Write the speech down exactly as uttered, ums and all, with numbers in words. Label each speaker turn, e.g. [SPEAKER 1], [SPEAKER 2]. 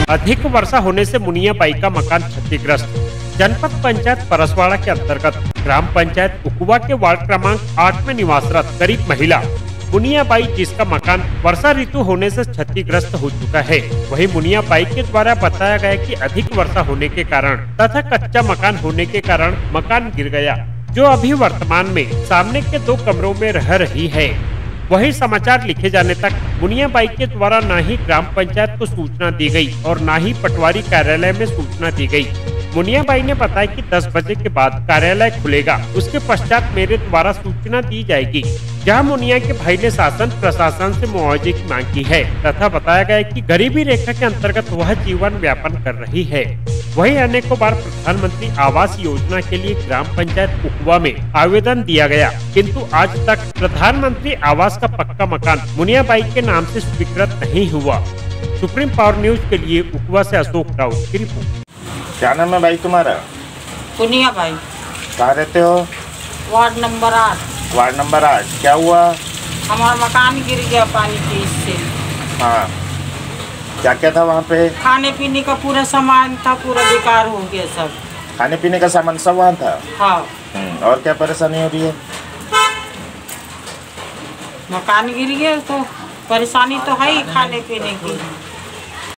[SPEAKER 1] अधिक वर्षा होने से मुनियाबाई का मकान क्षतिग्रस्त। जनपद पंचायत परसवाड़ा के अंतर्गत ग्राम पंचायत उकुवा के वार्ड क्रमांक आठ में निवासरत गरीब महिला मुनियाबाई, जिसका मकान वर्षा ऋतु होने से क्षतिग्रस्त हो चुका है। वहीं मुनियाबाई के द्वारा बताया गया कि अधिक वर्षा होने के कारण तथा कच्चा मकान होने के कारण मकान गिर गया, जो अभी वर्तमान में सामने के दो कमरों में रह रही है। वही समाचार लिखे जाने तक मुनियाबाई के द्वारा न ही ग्राम पंचायत को सूचना दी गई और न ही पटवारी कार्यालय में सूचना दी गई। मुनियाबाई ने बताया कि दस बजे के बाद कार्यालय खुलेगा, उसके पश्चात मेरे द्वारा सूचना दी जाएगी। जहां मुनिया के भाई ने शासन प्रशासन से मुआवजे की मांग की है तथा बताया गया कि गरीबी रेखा के अंतर्गत वह जीवन यापन कर रही है। वहीं अनेकों बार प्रधानमंत्री आवास योजना के लिए ग्राम पंचायत उकुवा में आवेदन दिया गया, किंतु आज तक प्रधानमंत्री आवास का पक्का मकान मुनियाबाई के नाम से स्वीकृत नहीं हुआ। सुप्रीम पावर न्यूज के लिए उकुवा से अशोक राउत की रिपोर्ट।
[SPEAKER 2] क्या नाम है भाई तुम्हारा?
[SPEAKER 3] मुनियाबाई।
[SPEAKER 2] कहाँ रहते हो?
[SPEAKER 3] वार्ड नंबर आठ।
[SPEAKER 2] वार्ड नंबर आठ। क्या हुआ?
[SPEAKER 3] हमारा मकान गिर गया पानी के इससे।
[SPEAKER 2] हाँ, क्या क्या था वहाँ पे?
[SPEAKER 3] खाने पीने का पूरा सामान था, पूरा बेकार हो गया सब।
[SPEAKER 2] खाने पीने का सामान सब वहाँ था?
[SPEAKER 3] हाँ।
[SPEAKER 2] और क्या परेशानी हो रही है?
[SPEAKER 3] मकान गिर गया तो परेशानी तो है ही खाने पीने की।